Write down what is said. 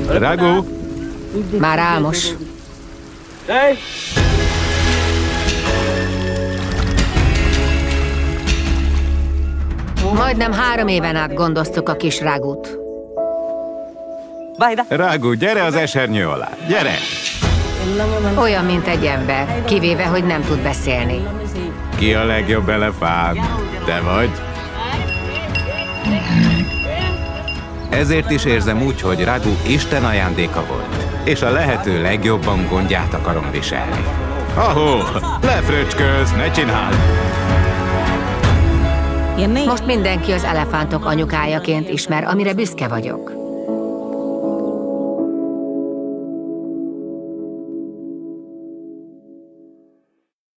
Ragú! Már álmos. Majdnem 3 éven át gondoztuk a kis Ragut. Ragú, gyere az esernyő alá! Gyere! Olyan, mint egy ember, kivéve, hogy nem tud beszélni. Ki a legjobb elefánt? Te vagy? Ezért is érzem úgy, hogy Ragú Isten ajándéka volt, és a lehető legjobban gondját akarom viselni. Ahó, lefröcskölsz, ne csináld! Most mindenki az elefántok anyukájaként ismer, amire büszke vagyok.